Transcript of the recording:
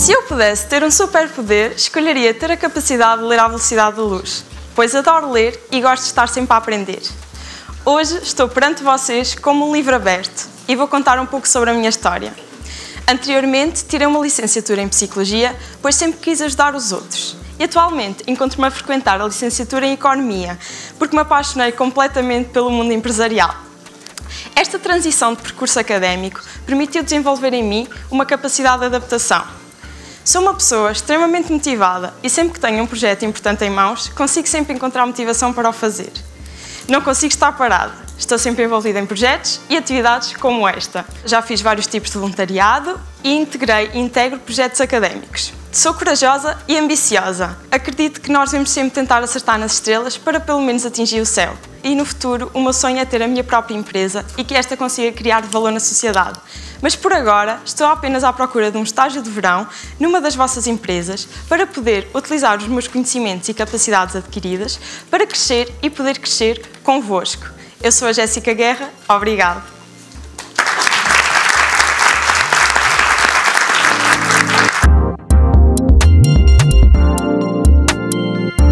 Se eu pudesse ter um superpoder, escolheria ter a capacidade de ler à velocidade da luz, pois adoro ler e gosto de estar sempre a aprender. Hoje estou perante vocês como um livro aberto e vou contar um pouco sobre a minha história. Anteriormente, tirei uma licenciatura em Psicologia, pois sempre quis ajudar os outros. E atualmente encontro-me a frequentar a licenciatura em Economia, porque me apaixonei completamente pelo mundo empresarial. Esta transição de percurso académico permitiu desenvolver em mim uma capacidade de adaptação. Sou uma pessoa extremamente motivada e sempre que tenho um projeto importante em mãos, consigo sempre encontrar motivação para o fazer. Não consigo estar parada, estou sempre envolvida em projetos e atividades como esta. Já fiz vários tipos de voluntariado e integrei e integro projetos académicos. Sou corajosa e ambiciosa. Acredito que nós devemos sempre tentar acertar nas estrelas para pelo menos atingir o céu. E no futuro, o meu sonho é ter a minha própria empresa e que esta consiga criar valor na sociedade. Mas por agora, estou apenas à procura de um estágio de verão numa das vossas empresas para poder utilizar os meus conhecimentos e capacidades adquiridas para crescer e poder crescer convosco. Eu sou a Jéssica Guerra, obrigada.